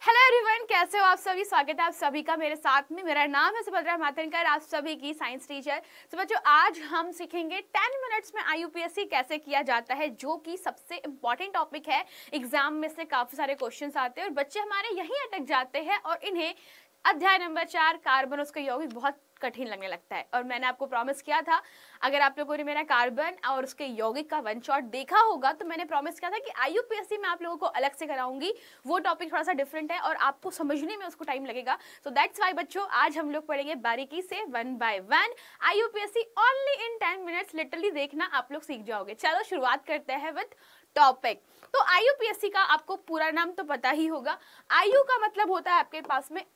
Hello everyone, कैसे हो आप सभी। स्वागत है आप सभी का मेरे साथ में। मेरा नाम है सुभद्रा मातनकर, आप सभी की साइंस टीचर। तो बच्चों, आज हम सीखेंगे 10 मिनट्स में आईयूपीएससी कैसे किया जाता है, जो कि सबसे इंपॉर्टेंट टॉपिक है। एग्जाम में से काफी सारे क्वेश्चंस आते हैं और बच्चे हमारे यहीं अटक जाते हैं और इन्हें अध्याय नंबर 4 कार्बन उसका यौगिक बहुत कठिन लगने लगता है। और मैंने आपको प्रॉमिस किया था, अगर आप लोगों ने मेरा कार्बन और उसके यौगिक का वन शॉट देखा होगा तो मैंने प्रॉमिस किया था कि आईयूपीएससी में आप लोगों को अलग से कराऊंगी। वो टॉपिक थोड़ा सा डिफरेंट है और आपको समझने में उसको टाइम लगेगा। सो दैट्स व्हाई बच्चों, आज हम लोग पढ़ेंगे बारीकी से 1 by 1 IUPAC only in 10 minutes. Literally देखना, आप लोग सीख जाओगे। चलो शुरुआत करते हैं विद टॉपिक। तो आईयूपीएससी का आपको पूरा नाम तो पता ही होगा। आयु का मतलब होता है आपके पास में,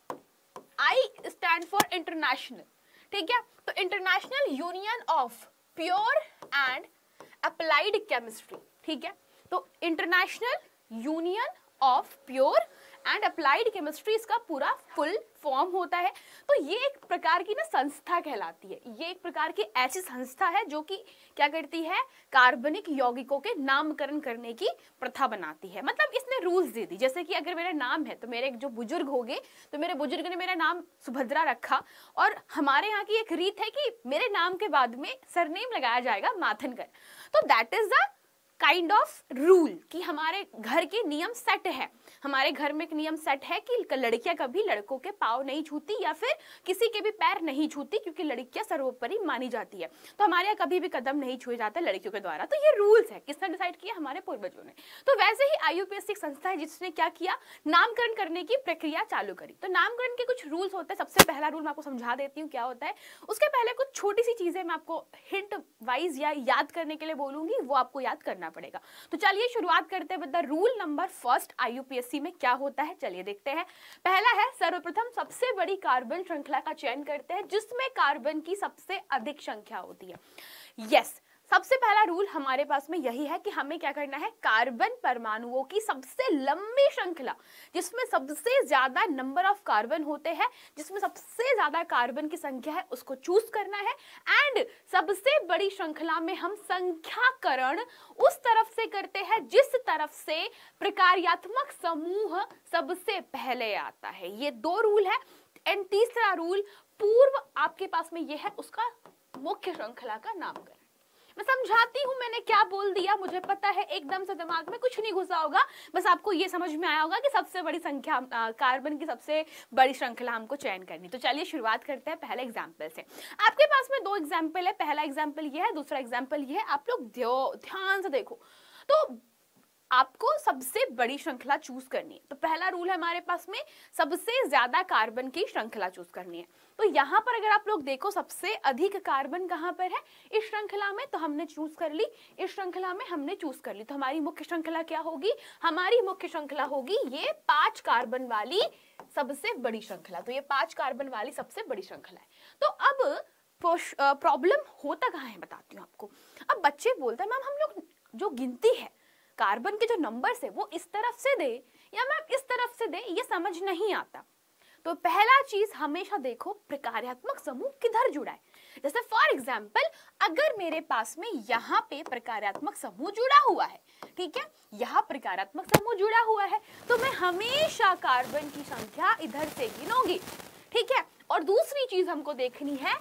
आई स्टैंड फॉर इंटरनेशनल, ठीक है। तो international union of pure and applied chemistry, ठीक है। तो international union of pure and applied chemistry इसका पूरा फुल फॉर्म होता है। तो ये एक प्रकार की ना संस्था कहलाती है। ये एक प्रकार की ऐसी संस्था है जो कि क्या करती है, कार्बनिक यौगिकों के नामकरण करने की प्रथा बनाती है। मतलब इसने रूल्स दे दी, जैसे कि अगर मेरा नाम है तो मेरे जो बुजुर्ग होंगे तो मेरे बुजुर्ग ने मेरा नाम सुभद्रा रखा, और हमारे यहाँ की एक रीत है कि मेरे नाम के बाद में सरनेम लगाया जाएगा माथनकर। तो that is the kind of rule कि हमारे घर के नियम सेट है। हमारे घर में एक नियम सेट है कि लड़कियां कभी लड़कों के पाँव नहीं छूती या फिर किसी के भी पैर नहीं छूती, क्योंकि लड़कियां सर्वोपरि मानी जाती है। तो हमारे यहाँ कभी भी कदम नहीं छुए जाते लड़कियों के द्वारा। तो ये रूल्स है, किसने डिसाइड किया, हमारे पूर्वजों ने। तो वैसे ही आईयूपीएससी एक संस्था है जिसने क्या किया, नामकरण करने की प्रक्रिया चालू करी। तो नामकरण के कुछ रूल्स होते हैं। सबसे पहला रूल मैं आपको समझा देती हूँ क्या होता है। उसके पहले कुछ छोटी सी चीजें मैं आपको हिंट वाइज या याद करने के लिए बोलूंगी, वो आपको याद करना पड़ेगा। तो चलिए शुरुआत करते हैं with the rule number first. IUPAC में क्या होता है, चलिए देखते हैं। पहला है, सर्वप्रथम सबसे बड़ी कार्बन श्रृंखला का चयन करते हैं जिसमें कार्बन की सबसे अधिक संख्या होती है। यस, सबसे पहला रूल हमारे पास में यही है कि हमें क्या करना है, कार्बन परमाणुओं की सबसे लंबी श्रृंखला जिसमें सबसे ज्यादा नंबर ऑफ कार्बन होते हैं, जिसमें सबसे ज्यादा कार्बन की संख्या है, उसको चूज करना है। एंड सबसे बड़ी श्रृंखला में हम संख्याकरण उस तरफ से करते हैं जिस तरफ से प्रकार्यात्मक समूह सबसे पहले आता है। ये दो रूल है। एंड तीसरा रूल, पूर्व आपके पास में ये है उसका मुख्य श्रृंखला का नामकरण। मैं समझाती हूँ मैंने क्या बोल दिया, मुझे पता है एकदम से दिमाग में कुछ नहीं घुसा होगा, बस आपको ये समझ में आया होगा कि सबसे बड़ी संख्या कार्बन की सबसे बड़ी श्रृंखला हमको चयन करनी। तो चलिए शुरुआत करते हैं पहले एग्जाम्पल से। आपके पास में दो एग्जाम्पल है, पहला एग्जाम्पल ये है, दूसरा एग्जाम्पल ये है। आप लोग ध्यान से देखो। तो आपको सबसे बड़ी श्रृंखला चूज करनी है। तो पहला रूल है हमारे पास में, सबसे ज्यादा कार्बन की श्रृंखला चूज करनी है। तो यहाँ पर अगर आप लोग देखो, सबसे अधिक कार्बन कहाँ पर है, इस श्रृंखला में। तो हमने चूज कर ली, इस श्रृंखला में हमने चूज कर ली। तो हमारी मुख्य श्रृंखला क्या होगी, हमारी मुख्य श्रृंखला होगी ये 5 कार्बन वाली सबसे बड़ी श्रृंखला। तो ये 5 कार्बन वाली सबसे बड़ी श्रृंखला है। तो अब प्रॉब्लम होता कहाँ है बताती हूँ आपको। अब बच्चे बोलते हैं मैम हम लोग जो गिनती है कार्बन के जो नंबर्स है वो इस तरफ से दे या मैम इस तरफ से दे, ये समझ नहीं आता। तो पहला चीज हमेशा देखो, प्रकार्यात्मक समूह किधर जुड़ा है। जैसे फॉर एग्जाम्पल, अगर मेरे पास में यहाँ पे प्रकार्यात्मक समूह जुड़ा हुआ है, ठीक है, यहाँ प्रकार्यात्मक समूह जुड़ा हुआ है, तो मैं हमेशा कार्बन की संख्या इधर से गिनूंगी, ठीक है। और दूसरी चीज हमको देखनी है,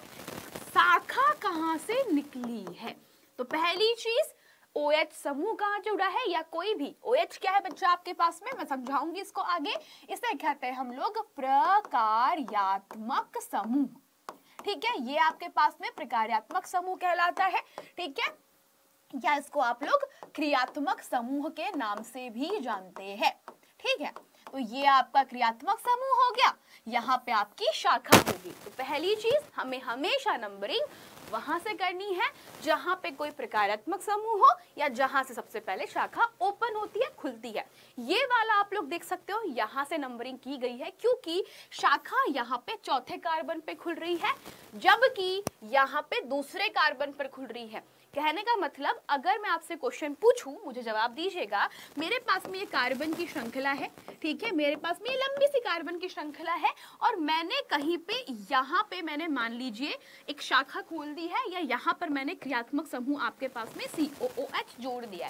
शाखा कहाँ से निकली है। तो पहली चीज, OH समूह कहाँ जुड़ा है, या कोई भी OH क्या है बच्चा आपके पास में, मैं समझाऊंगी इसको आगे। इसे कहते हैं हम लोग प्रकार्यात्मक समूह, ठीक है। ये आपके पास में प्रकार्यात्मक समूह कहलाता है, ठीक है। या इसको आप लोग क्रियात्मक समूह के नाम से भी जानते हैं, ठीक है। तो ये आपका क्रियात्मक समूह हो गया, यहाँ पे आपकी शाखा होगी। तो पहली चीज, हमें हमेशा नंबरिंग वहां से करनी है जहां पे कोई प्रकार्यात्मक समूह हो या जहां से सबसे पहले शाखा ओपन होती है, खुलती है। ये वाला आप लोग देख सकते हो, यहां से नंबरिंग की गई है क्योंकि शाखा यहाँ पे चौथे कार्बन पे खुल रही है, जबकि यहाँ पे दूसरे कार्बन पर खुल रही है। कहने का मतलब, अगर मैं आपसे क्वेश्चन पूछूं, मुझे जवाब दीजिएगा। मेरे पास में ये कार्बन की श्रृंखला है, ठीक है, मेरे पास में ये लंबी सी कार्बन की श्रृंखला है, और मैंने कहीं पे यहाँ पे मैंने मान लीजिए एक शाखा खोल दी है, या यहाँ पर मैंने क्रियात्मक समूह आपके पास में COOH जोड़ दिया है।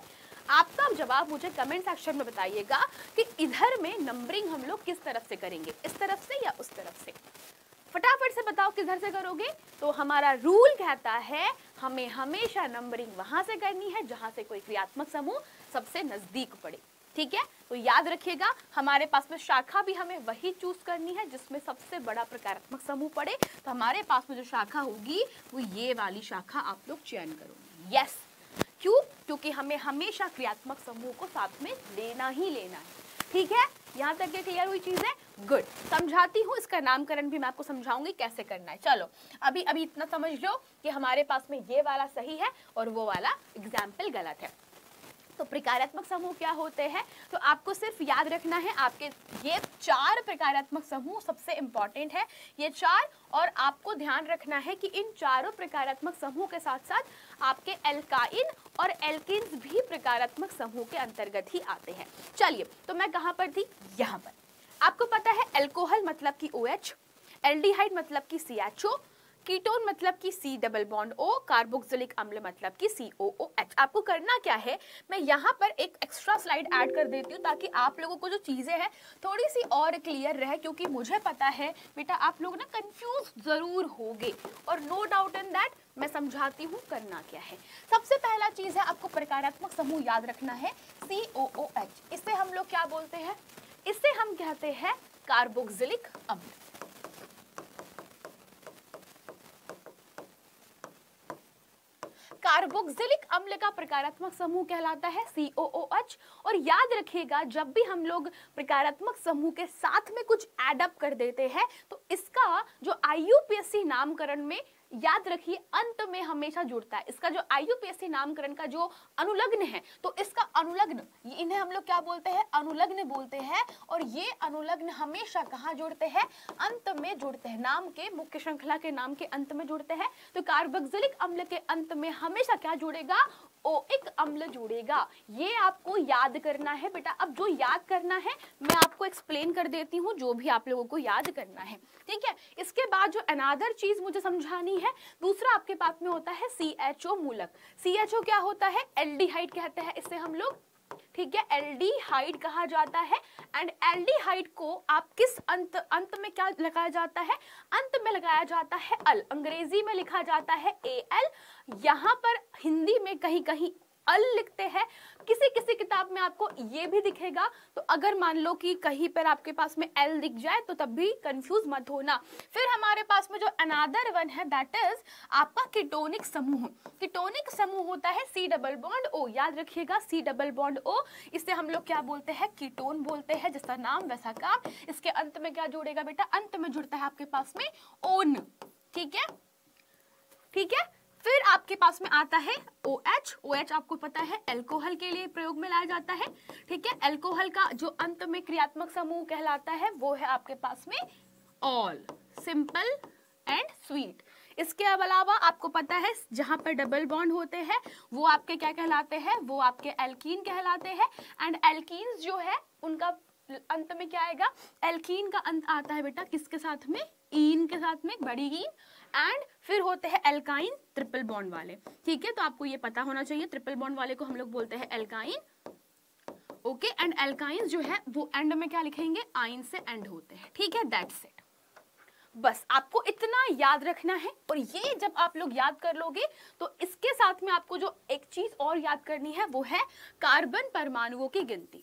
आपका जवाब मुझे कमेंट सेक्शन में बताइएगा कि इधर में नंबरिंग हम लोग किस तरफ से करेंगे, इस तरफ से या उस तरफ से। फटाफट से बताओ किधर से करोगे। तो हमारा रूल कहता है हमें हमेशा नंबरिंग वहां से करनी है जहां से कोई क्रियात्मक समूह सबसे नजदीक पड़े, ठीक है। तो याद रखिएगा हमारे पास में शाखा भी हमें वही चूज करनी है जिसमें सबसे बड़ा प्रकारात्मक समूह पड़े। तो हमारे पास में जो शाखा होगी वो ये वाली शाखा आप लोग चयन करोगे। यस, क्यों? क्योंकि हमें हमेशा क्रियात्मक समूह को साथ में लेना ही लेना है, ठीक है। यहाँ तक ये क्लियर हुई चीज है? गुड। समझाती हूँ, इसका नामकरण भी मैं आपको समझाऊंगी कैसे करना है। चलो अभी इतना समझ लो कि हमारे पास में ये वाला सही है और वो वाला एग्जाम्पल गलत है। तो प्रकारात्मक समूह क्या होते हैं? तो आपको सिर्फ याद रखना है आपके ये 4 प्रकारात्मक समूह सबसे इंपॉर्टेंट है, ये 4। और आपको ध्यान रखना है कि इन चारों प्रकारात्मक समूह के साथ साथ आपके एल्काइन और एल्किन्स भी प्रकारात्मक समूह के अंतर्गत ही आते हैं। चलिए, तो मैं कहां पर थी? यहाँ पर। आपको पता है एल्कोहल मतलब कि OH, एल्डिहाइड मतलब कि CHO, कीटोन मतलब कि C double bond O, carboxylic अम्ल मतलब कि COOH। आपको करना क्या है, मैं यहाँ पर एक एक्स्ट्रा स्लाइड ऐड कर देती हूँ ताकि आप लोगों को जो चीजें हैं थोड़ी सी और क्लियर रहे, क्योंकि मुझे पता है बेटा आप लोग ना कंफ्यूज जरूर होगे और नो डाउट इन दैट मैं समझाती हूँ करना क्या है। सबसे पहला चीज है आपको प्रकारात्मक समूह याद रखना है COOH। इससे हम लोग क्या बोलते हैं? इससे हम कहते हैं कार्बोक्सिलिक अम्ल। कार्बोक्सिलिक अम्ल का प्रकारात्मक समूह कहलाता है COOH। और याद रखिएगा जब भी हम लोग प्रकारात्मक समूह के साथ में कुछ ऐड अप कर देते हैं तो इसका जो IUPAC नामकरण में याद रखिए अंत में हमेशा जुड़ता है। इसका जो IUPAC नामकरण का जो अनुलग्न है तो इसका अनुलग्न, इन्हें हम लोग क्या बोलते हैं? अनुलग्न बोलते हैं। और ये अनुलग्न हमेशा कहाँ जुड़ते हैं? अंत में जुड़ते हैं, नाम के मुख्य श्रृंखला के नाम के अंत में जुड़ते हैं। तो कार्बोक्सिलिक अम्ल के अंत में हमेशा क्या जुड़ेगा? ओइक अम्ल जुड़ेगा। ये आपको याद करना है बेटा। अब जो याद करना है मैं आपको एक्सप्लेन कर देती हूँ, जो भी आप लोगों को याद करना है, ठीक है। इसके बाद जो अनदर चीज मुझे समझानी है, दूसरा आपके पास में होता है CHO मूलक। CHO क्या होता है? एल्डिहाइड कहते हैं इसे हम लोग, ठीक है। एल्डिहाइड कहा जाता है। एंड एल्डिहाइड को आप किस अंत में क्या लगाया जाता है? अंत में लगाया जाता है अल। अंग्रेजी में लिखा जाता है AL, यहाँ पर हिंदी में कहीं कहीं अल लिखते हैं। किसी किसी किताब में आपको ये भी दिखेगा। तो अगर मान लो कि कहीं पर आपके पास में एल दिख जाए तो तब भी कंफ्यूज मत होना। फिर हमारे पास में जो अनदर वन है दैट इज आपका कीटोनिक समूह। कीटोनिक समूह होता है C डबल बॉन्ड O। याद रखिएगा C डबल बॉन्ड O, इसे हम लोग क्या बोलते हैं? कीटोन बोलते हैं। जैसा नाम वैसा काम। इसके अंत में क्या जुड़ेगा बेटा? अंत में जुड़ता है आपके पास में ओन, ठीक है, ठीक है। फिर आपके पास में आता है OH। OH आपको पता है अल्कोहल के लिए प्रयोग में लाया जाता है, ठीक है। अल्कोहल का जो अंत में क्रियात्मक समूह कहलाता है वो है आपके पास में ऑल, सिंपल एंड स्वीट। इसके अलावा आपको पता है जहां पर डबल बॉन्ड होते हैं वो आपके क्या कहलाते हैं? वो आपके एल्कीन कहलाते हैं। एंड एल्कीन्स जो है उनका अंत में क्या आएगा? एल्कीन का अंत आता है बेटा किसके साथ में? ईन के साथ में, बड़ी ईन। एंड फिर होते हैं एल्काइन ट्रिपल बॉन्ड वाले, ठीक है। तो आपको ये पता होना चाहिए, ट्रिपल बॉन्ड वाले को हम लोग बोलते हैं एल्काइन, ओके। एंड एल्काइंस जो है वो एंड में क्या लिखेंगे? आइन से एंड होते हैं, ठीक है। That's it. बस आपको इतना याद रखना है। और ये जब आप लोग याद कर लोगे तो इसके साथ में आपको जो एक चीज और याद करनी है वो है कार्बन परमाणुओं की गिनती।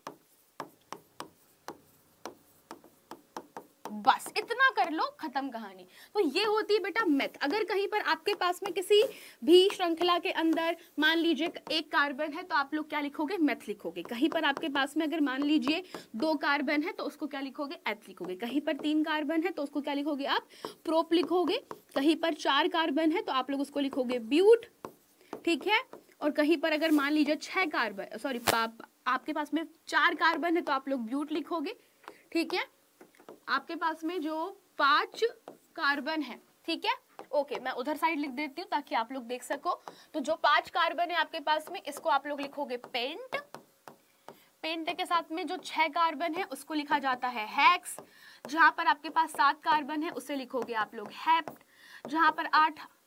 बस इतना कर लो, खत्म कहानी। तो ये होती है बेटा मेथ। अगर कहीं पर आपके पास में किसी भी श्रृंखला के अंदर मान लीजिए एक कार्बन है तो आप लोग क्या लिखोगे? मेथ लिखोगे। कहीं पर आपके पास में अगर मान लीजिए 2 कार्बन है तो उसको क्या लिखोगे? एथ लिखोगे। कहीं पर 3 कार्बन है तो उसको क्या लिखोगे आप? प्रोप लिखोगे। कहीं पर 4 कार्बन है तो आप लोग उसको लिखोगे ब्यूट, ठीक है। और कहीं पर अगर मान लीजिए 6 कार्बन, सॉरी आपके पास में 4 कार्बन है तो आप लोग ब्यूट लिखोगे, ठीक है। आपके पास में जो 5 कार्बन है, ठीक है, ओके। मैं उधर साइड लिख देती हूँ ताकि आप लोग देख सको। तो जो 5 कार्बन है आपके पास में इसको आप लोग लिखोगे पेंट। पेंट के साथ में जो 6 कार्बन है उसको लिखा जाता है हेक्स। जहां पर आपके पास 7 कार्बन है उसे लिखोगे आप लोग हेप्ट। जहां पर 8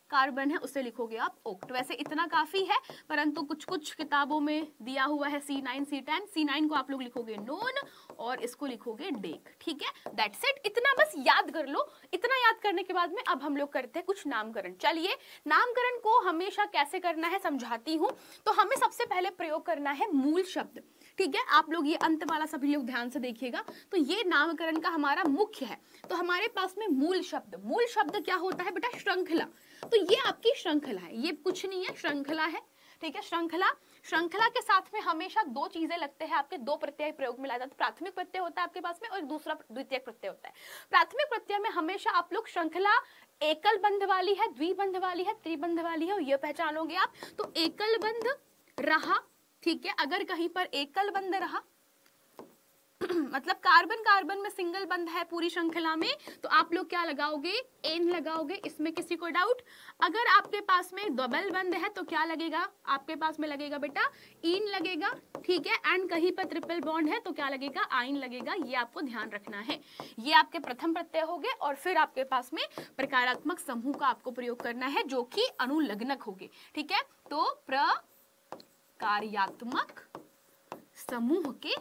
कार्बन है उसे लिखोगे आप ओक्ट। वैसे इतना काफी है, परंतु कुछ कुछ किताबों में दिया हुआ है C9 C10। C9 को आप लोग लिखोगे नोन और इसको लिखोगे डेक। ठीक है, दैट्स इट, इतना बस याद कर लो। इतना याद करने के बाद में अब हम लोग करते हैं कुछ नामकरण। चलिए, नामकरण को हमेशा कैसे करना है समझाती हूँ। तो हमें सबसे पहले प्रयोग करना है मूल शब्द। ठीक है, आप लोग ये अंत वाला सभी लोग ध्यान से देखिएगा। तो ये नामकरण का हमारा मुख्य है। तो हमारे पास में मूल शब्द क्या होता है बेटा? श्रृंखला। तो ये आपकी श्रृंखला है, ये कुछ नहीं है, श्रृंखला है। ठीक है, श्रृंखला के साथ में हमेशा दो चीजें लगते हैं आपके, दो प्रत्यय प्रयोग में लाया जाता है। प्राथमिक प्रत्यय होता है आपके पास में और दूसरा द्वितीयक प्रत्यय होता है। प्राथमिक प्रत्यय में हमेशा आप लोग श्रृंखला एकल बंध वाली है, द्विबंध वाली है, त्रिबंध वाली है, और ये पहचानोगे आप। तो एकल बंध रहा, ठीक है, अगर कहीं पर एकल बंध रहा मतलब कार्बन में सिंगल बंध है पूरी श्रृंखला में, तो आप लोग क्या लगाओगे? एन लगाओगे। इसमें किसी को डाउट? अगर आपके पास में डबल बंध है तो क्या लगेगा? आपके पास में लगेगा बेटा इन लगेगा। ठीक है, एंड कहीं पर ट्रिपल बॉन्ड है तो क्या लगेगा? आइन लगेगा। ये आपको ध्यान रखना है। ये आपके प्रथम प्रत्यय हो गए, और फिर आपके पास में प्रकारात्मक समूह का आपको प्रयोग करना है जो कि अनुलग्नक होंगे। ठीक है, तो प्रकार्यात्मक समूह के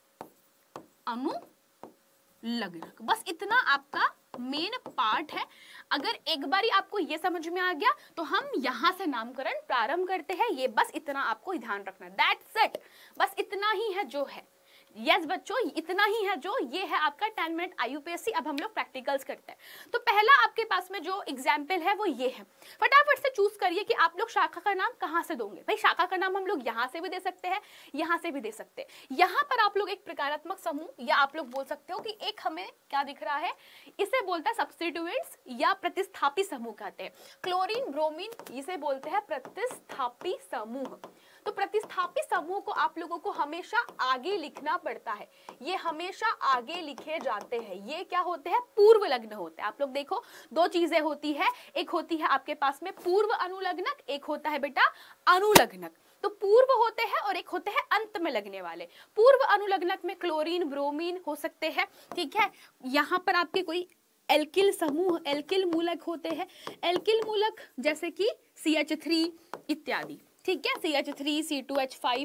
अनुलग्नक, बस इतना आपका मेन पार्ट है। अगर एक बारी आपको ये समझ में आ गया तो हम यहां से नामकरण प्रारंभ करते हैं। ये बस इतना आपको ध्यान रखना है, दैट्स इट, बस इतना ही है जो है। यस बच्चों, इतना ही है जो ये है आपका 10 मिनट IUPAC। अब हम लोग प्रैक्टिकल्स करते हैं। तो पहला आपके पास में जो एग्जाम्पल है वो ये है। फटाफट से चूज करिए कि आप लोग शाखा का नाम कहां से दोगे। भाई शाखा का नाम हम लोग यहां से भी दे सकते हैं, यहां से भी दे सकते हैं। यहां पर आप लोग एक प्रकारात्मक समूह, या आप लोग बोल सकते हो कि एक हमें क्या दिख रहा है, इसे बोलता है सब्स्टिट्यूएंट्स या प्रतिस्थापी समूह कहते हैं। क्लोरीन ब्रोमीन, इसे बोलते हैं प्रतिस्थापी समूह। तो प्रतिस्थापी समूह को आप लोगों को हमेशा आगे लिखना पड़ता है। ये हमेशा आगे लिखे जाते हैं। ये क्या होते हैं? पूर्व लग्न होते हैं। आप लोग देखो, दो चीजें होती है, एक होती है आपके पास में पूर्व अनुलग्नक, एक होता है बेटा अनुलग्नक। तो पूर्व होते हैं और एक होते हैं अंत में लगने वाले। पूर्व अनुलग्नक में क्लोरीन ब्रोमीन हो सकते हैं। ठीक है, यहाँ पर आपके कोई एल्किल समूह, एल्किल मूलक होते हैं। एल्किल मूलक जैसे कि CH3 इत्यादि। ठीक है, CH3 C2H5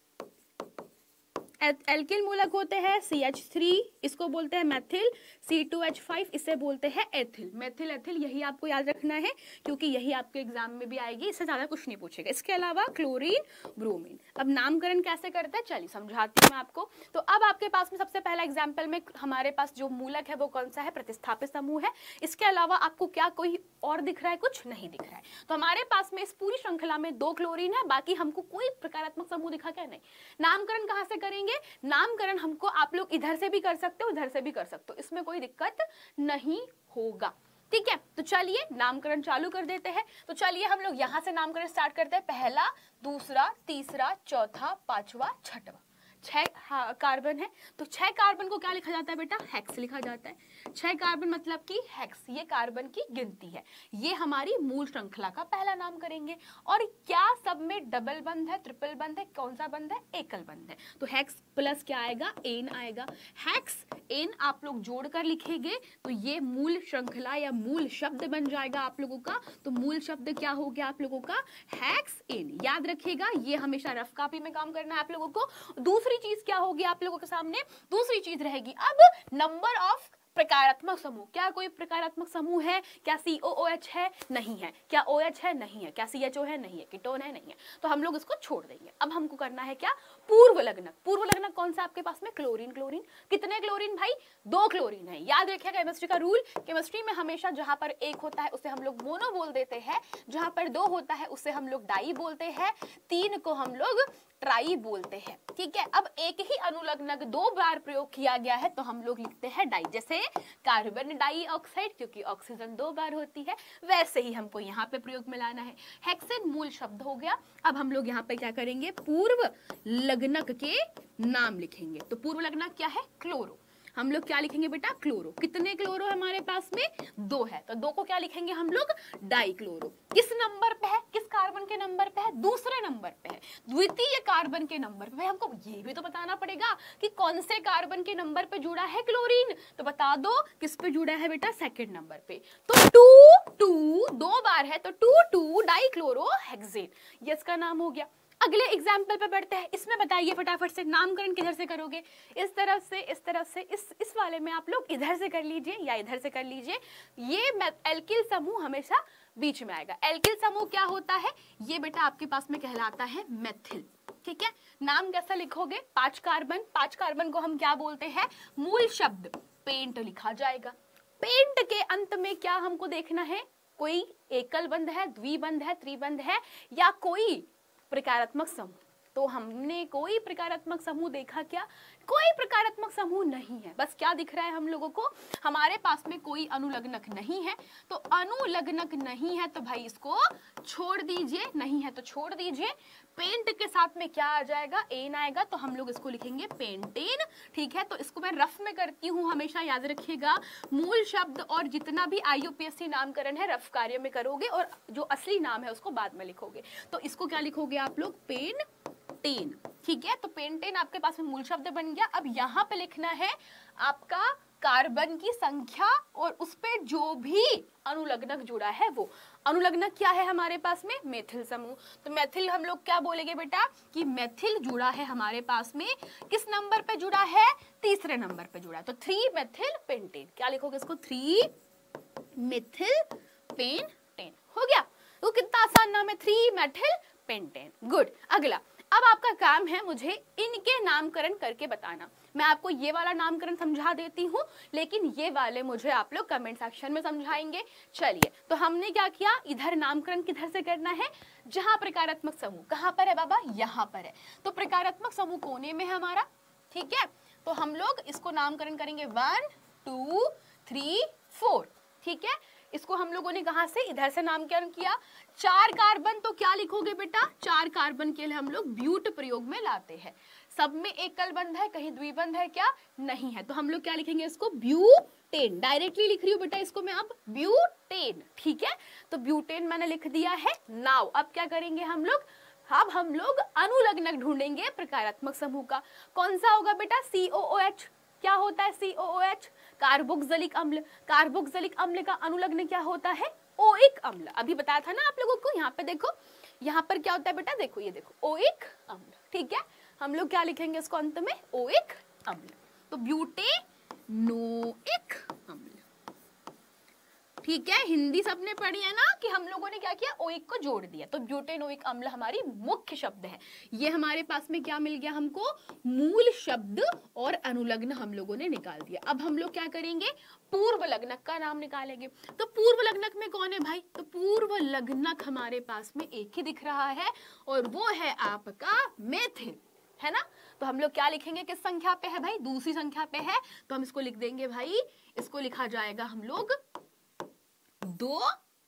एल्किल मूलक होते हैं। CH3 इसको बोलते हैं मेथिल, C2H5 इसे बोलते हैं एथिल। मेथिल एथिल यही आपको याद रखना है, क्योंकि यही आपके एग्जाम में भी आएगी, इससे ज्यादा कुछ नहीं पूछेगा। इसके अलावा क्लोरीन ब्रोमीन। अब नामकरण कैसे करते हैं चलिए समझाती हूँ मैं आपको। तो अब आपके पास में सबसे पहला एग्जाम्पल में हमारे पास जो मूलक है वो कौन सा है? प्रतिस्थापित समूह है। इसके अलावा आपको क्या कोई और दिख रहा है? कुछ नहीं दिख रहा है। तो हमारे पास में इस पूरी श्रृंखला में 2 क्लोरीन है, बाकी हमको कोई प्रकारात्मक समूह दिखा क्या? नहीं। नामकरण कहां से करेंगे? नामकरण हमको आप लोग इधर से भी कर सकते हो, उधर से भी कर सकते हो, इसमें कोई दिक्कत नहीं होगा। ठीक है, तो चलिए नामकरण चालू कर देते हैं। तो चलिए हम लोग यहां से नामकरण स्टार्ट करते हैं। पहला, दूसरा, तीसरा, चौथा, पांचवा, छठवा। 6 कार्बन है, तो 6 कार्बन को क्या लिखा जाता है बेटा? हेक्स लिखा जाता है। 6 कार्बन मतलब कि हेक्स, ये कार्बन की गिनती है। ये हमारी मूल श्रृंखला का पहला नाम करेंगे। और क्या सब में डबल बंध है, ट्रिपल बंध है, कौन सा बंध है? एकल बंध है। तो हेक्स प्लस क्या आएगा? एन आएगा। हेक्स एन आप लोग जोड़कर लिखेंगे तो ये मूल श्रृंखला या मूल शब्द बन जाएगा आप लोगों का। तो मूल शब्द क्या हो गया आप लोगों का? Hexane. याद रखिएगा, ये हमेशा रफ कॉपी में काम करना है आप लोगों को। दूसरी चीज क्या होगी आप लोगों के सामने? दूसरी चीज रहेगी अब नंबर ऑफ प्रकारात्मक समूह। क्या कोई प्रकारात्मक समूह है? क्या COOH है? नहीं है। क्या OH है? नहीं है। क्या CHO है? नहीं है। कीटोन है? नहीं है। तो हम लोग इसको छोड़ देंगे। अब हमको करना है क्या? पूर्व लग्नक। पूर्व लग्नक कौन सा आपके पास में? क्लोरीन। क्लोरीन कितने क्लोरीन भाई? 2 क्लोरीन है। याद रखिएगा केमिस्ट्री का रूल, केमिस्ट्री में हमेशा जहां पर एक होता है उसे हम लोग मोनो बोल देते हैं, जहां पर 2 होता है उसे हम लोग डाई बोलते हैं, 3 को हम लोग ट्राई बोलते हैं। ठीक है, अब एक ही अनुलग्नक 2 बार प्रयोग किया गया है तो हम लोग लिखते हैं डाई। जैसे कार्बन डाइऑक्साइड, क्योंकि ऑक्सीजन 2 बार होती है, वैसे ही हमको यहाँ पे प्रयोग में लाना है। हेक्सेन मूल शब्द हो गया। अब हम लोग यहाँ पे क्या करेंगे? पूर्व लग्नक के नाम लिखेंगे। तो पूर्व लग्नक क्या है? क्लोरो। हम लोग क्या लिखेंगे बेटा? क्लोरो। कितने क्लोरो हमारे पास में? 2 है, तो 2 को क्या लिखेंगे हम लोग? Die chloro. किस नंबर पे है? किस कार्बन के नंबर पे है? दूसरे नंबर पे है, द्वितीय कार्बन के नंबर पे। हमको ये भी तो बताना पड़ेगा कि कौन से कार्बन के नंबर पे जुड़ा है क्लोरीन। तो बता दो किस पे जुड़ा है बेटा? सेकंड नंबर पे। तो 2 2 2 बार है तो 2 डाइक्लोरोहेक्सेन, ये इसका नाम हो गया। अगले एग्जाम्पल पे बढ़ते हैं। इसमें बताइए फटाफट से नामकरण किधर से करोगे, इस तरफ से, इस तरफ से, इस वाले में आप लोग इधर से कर लीजिए या इधर से कर लीजिए। ये एल्किल समूह हमेशा बीच में आएगा। एल्किल समूह क्या होता है, ये बेटा आपके पास में कहलाता है मेथिल। ठीक है, नाम कैसा लिखोगे, 5 कार्बन, 5 कार्बन को हम क्या बोलते हैं, मूल शब्द पेंट लिखा जाएगा। पेंट के अंत में क्या हमको देखना है, कोई एकल बंध है, द्विबंध है, त्रिबंध है या कोई प्रकारात्मक समूह। तो हमने कोई प्रकारात्मक समूह देखा क्या, कोई प्रकारात्मक समूह नहीं है। बस क्या दिख रहा है हम लोगों को, हमारे पास में कोई अनुलग्नक नहीं है। तो अनुलग्नक नहीं है तो भाई इसको छोड़ दीजिए, नहीं है तो छोड़ दीजिए। पेंट के साथ में क्या आ जाएगा, एन आएगा, तो हम लोग इसको लिखेंगे पेंटेन। ठीक है, तो इसको मैं रफ में करती हूँ, हमेशा याद रखिएगा। मूल शब्द और जितना भी IUPAC नामकरण है रफ कार्य में करोगे और जो असली नाम है उसको बाद में लिखोगे। तो इसको क्या लिखोगे आप लोग, पेंटेन। ठीक है, तो पेंटेन आपके पास में मूल शब्द बन गया। अब यहाँ पे लिखना है आपका कार्बन की संख्या और उस पे जो भी अनुलग्नक जुड़ा है वो। अनुलग्नक क्या है हमारे पास में, मेथिल समूह। तो मेथिल हम लोग क्या बोलेंगे बेटा कि मेथिल जुड़ा है हमारे पास में, किस नंबर पे जुड़ा है, तीसरे नंबर पे जुड़ा है। तो 3 मेथिल पेंटेन, क्या लिखोगे इसको, 3 मेथिल पेंटेन। हो गया, तो कितना आसान नाम है, 3 मेथिल पेंटेन। गुड। अगला, अब आपका काम है मुझे इनके नामकरण करके बताना। मैं आपको ये वाला नामकरण समझा देती हूँ, लेकिन ये वाले मुझे आप लोग कमेंट सेक्शन में समझाएंगे। चलिए, तो हमने क्या किया, इधर नामकरण किधर से करना है, जहां प्रकारात्मक समूह कहाँ पर है बाबा, यहाँ पर है। तो प्रकारात्मक समूह कोने में है हमारा। ठीक है, तो हम लोग इसको नामकरण करेंगे 1 2 3 4। ठीक है, इसको हम लोगों ने कहा से, इधर से नामकरण किया। 4 कार्बन, तो क्या लिखोगे बेटा, 4 कार्बन के लिए हम लोग ब्यूट प्रयोग में लाते हैं। सब में एकल बंध है, कहीं द्विबंध है क्या, नहीं है, तो हम लोग क्या लिखेंगे इसको, ब्यूटेन। डायरेक्टली लिख रही हूँ बेटा इसको मैं अब, ब्यूटेन। ठीक है, तो ब्यूटेन मैंने लिख दिया है। नाउ अब क्या करेंगे हम लोग, अब हम लोग अनुलग्नक ढूंढेंगे प्रकारात्मक समूह का। कौन सा होगा बेटा, COOH। क्या होता है COOH, कार्बोक्सिलिक अम्ल। कार्बोक्सिलिक अम्ल का अनुलग्न क्या होता है, ओइक अम्ल। अभी बताया था ना आप लोगों को, यहाँ पे देखो, यहाँ पर क्या होता है बेटा, देखो ये देखो, ओइक अम्ल। ठीक है, हम लोग क्या लिखेंगे इसको अंत में, ओइक अम्ल। तो ब्यूटेनोइक अम्ल। ठीक है, हिंदी सबने पढ़ी है ना कि हम लोगों ने क्या किया, ओइक को जोड़ दिया। तो ब्यूटेनोइक अम्ल हमारी मुख्य शब्द है। ये हमारे पास में क्या मिल गया हमको, मूल शब्द और अनुलग्न हम लोगों ने निकाल दिया। अब हम लोग क्या करेंगे, पूर्व लग्नक का नाम निकालेंगे। तो पूर्व लग्नक में कौन है भाई, तो पूर्व लग्नक हमारे पास में एक ही दिख रहा है और वो है आपका मेथिल, है ना। तो हम लोग क्या लिखेंगे, किस संख्या पे है भाई, दूसरी संख्या पे है, तो हम इसको लिख देंगे भाई, इसको लिखा जाएगा हम लोग 2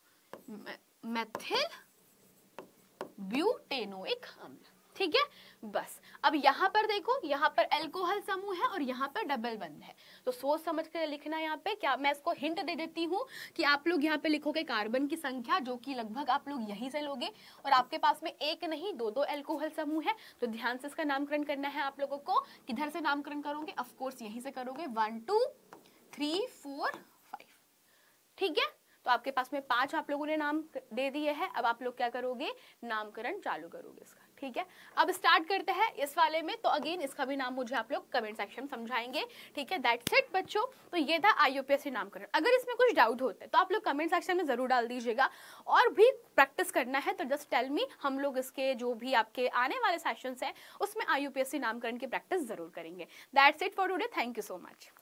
मेथिल ब्यूटेनोइक अम्ल। ठीक है, बस। अब यहाँ पर देखो, यहाँ पर अल्कोहल समूह है और यहाँ पर डबल बंध है, तो सोच समझ कर लिखना। यहाँ पे क्या, मैं इसको हिंट दे देती हूँ कि आप लोग यहाँ पे लिखोगे कार्बन की संख्या, जो कि लगभग आप लोग यहीं से लोगे, और आपके पास में एक नहीं 2 अल्कोहल समूह है। तो ध्यान से इसका नामकरण करना है आप लोगों को। किधर से नामकरण करोगे, ऑफ कोर्स यहीं से करोगे, 1 2 3 4 5। ठीक है, तो आपके पास में 5 आप लोगों ने नाम दे दिए हैं। अब आप लोग क्या करोगे, नामकरण चालू करोगे इसका। ठीक है, अब स्टार्ट करते हैं इस वाले में। तो अगेन इसका भी नाम मुझे आप लोग कमेंट सेक्शन में समझाएंगे। ठीक है, दैट्स इट बच्चों। तो ये था IUPAC नामकरण। अगर इसमें कुछ डाउट होता है तो आप लोग कमेंट सेक्शन में जरूर डाल दीजिएगा। और भी प्रैक्टिस करना है तो जस्ट टेल मी, हम लोग इसके जो भी आपके आने वाले सेशंस हैं उसमें IUPAC नामकरण की प्रैक्टिस जरूर करेंगे। That's it for today, thank you so much.